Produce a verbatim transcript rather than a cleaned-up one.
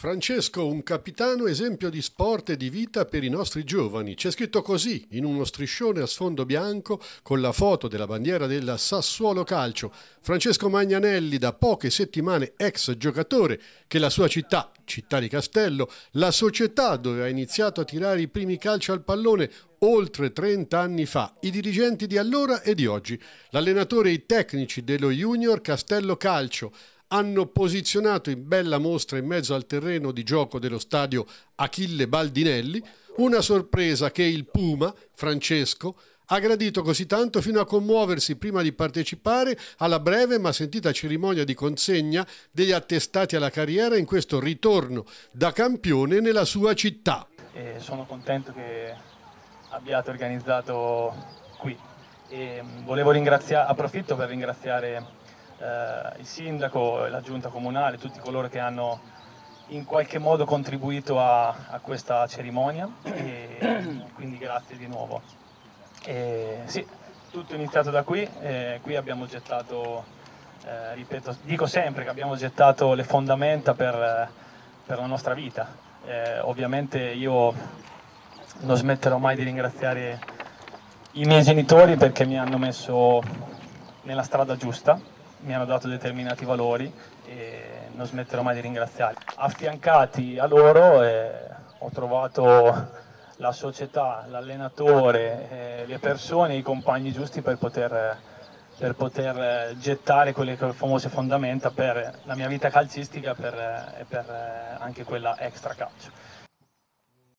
Francesco, un capitano esempio di sport e di vita per i nostri giovani. C'è scritto così in uno striscione a sfondo bianco con la foto della bandiera del Sassuolo Calcio. Francesco Magnanelli, da poche settimane ex giocatore, che la sua città, Città di Castello, la società dove ha iniziato a tirare i primi calci al pallone oltre trenta anni fa, i dirigenti di allora e di oggi, l'allenatore e i tecnici dello Junior Castello Calcio, hanno posizionato in bella mostra in mezzo al terreno di gioco dello stadio Achille Baldinelli una sorpresa che il Puma, Francesco, ha gradito così tanto fino a commuoversi prima di partecipare alla breve ma sentita cerimonia di consegna degli attestati alla carriera in questo ritorno da campione nella sua città. E sono contento che abbiate organizzato qui e volevo ringraziare, approfitto per ringraziare Eh, il sindaco, la giunta comunale, tutti coloro che hanno in qualche modo contribuito a, a questa cerimonia, e quindi grazie di nuovo. E, sì, tutto è iniziato da qui, e qui abbiamo gettato, eh, ripeto, dico sempre che abbiamo gettato le fondamenta per, per la nostra vita. Eh, ovviamente io non smetterò mai di ringraziare i miei genitori perché mi hanno messo nella strada giusta, mi hanno dato determinati valori e non smetterò mai di ringraziarli. Affiancati a loro eh, ho trovato la società, l'allenatore, eh, le persone, i compagni giusti per poter, per poter gettare quelle famose fondamenta per la mia vita calcistica per, e per anche quella extra calcio.